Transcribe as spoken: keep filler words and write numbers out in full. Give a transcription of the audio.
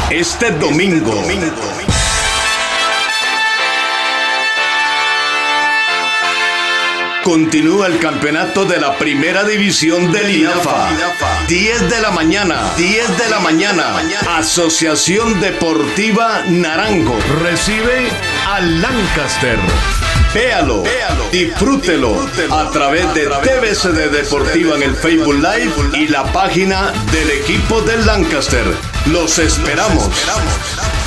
Este domingo. Continúa el campeonato de la primera división del INAFA. diez de la mañana, diez de la mañana. Asociación Deportiva Naranjo recibe al Lancaster. Véalo, disfrútelo a través de T V C D Deportiva en el Facebook Live y la página del equipo del Lancaster. Los esperamos.